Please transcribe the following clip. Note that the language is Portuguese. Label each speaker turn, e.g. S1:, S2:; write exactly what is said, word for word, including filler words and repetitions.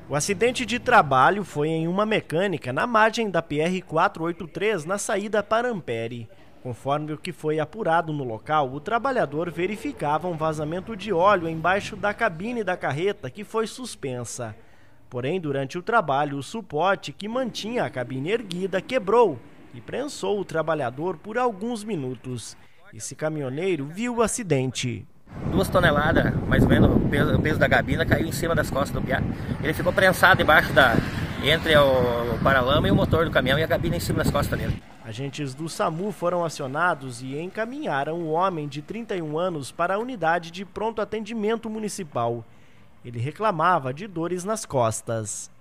S1: O acidente de trabalho foi em uma mecânica na margem da P R quatrocentos e oitenta e três, na saída para Ampere. Conforme o que foi apurado no local, o trabalhador verificava um vazamento de óleo embaixo da cabine da carreta, que foi suspensa. Porém, durante o trabalho, o suporte que mantinha a cabine erguida quebrou e prensou o trabalhador por alguns minutos. Esse caminhoneiro viu o acidente.
S2: Duas toneladas, mais ou menos, o peso, o peso da gabina caiu em cima das costas do piá. Ele ficou prensado embaixo da, entre o, o paralama e o motor do caminhão e a gabina em cima das costas dele.
S1: Agentes do SAMU foram acionados e encaminharam o homem de trinta e um anos para a unidade de pronto atendimento municipal. Ele reclamava de dores nas costas.